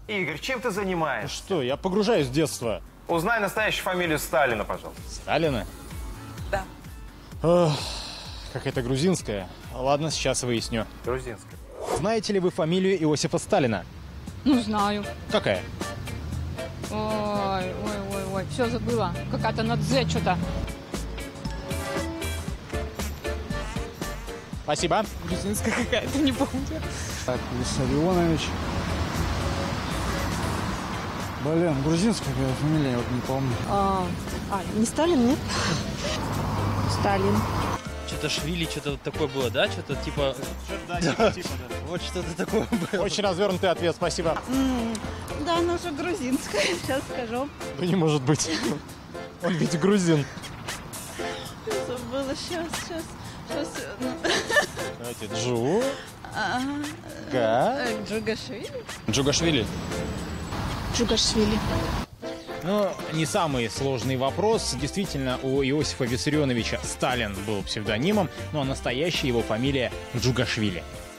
Игорь, чем ты занимаешься? Что, я погружаюсь в детство. Узнай настоящую фамилию Сталина, пожалуйста. Сталина? Да. Какая-то грузинская. Ладно, сейчас выясню. Грузинская. Знаете ли вы фамилию Иосифа Сталина? Ну, знаю. Какая? Ой, все забыла. Какая-то на «Дз» что-то. Спасибо. Грузинская какая-то, не помню. Так, Виссарионович. Блин, грузинская какая фамилия, я вот не помню. Не Сталин, нет? Сталин. Что-то Швили, что-то вот такое было, да? Что-то типа... Вот что-то такое было. Очень развернутый ответ, спасибо. Да, она же грузинская, сейчас скажу. Да не может быть. Он ведь грузин. Забыла, сейчас. Давайте, Джугашвили? Джугашвили. Джугашвили. Ну, не самый сложный вопрос. Действительно, у Иосифа Виссарионовича Сталин был псевдонимом, ну а настоящая его фамилия Джугашвили.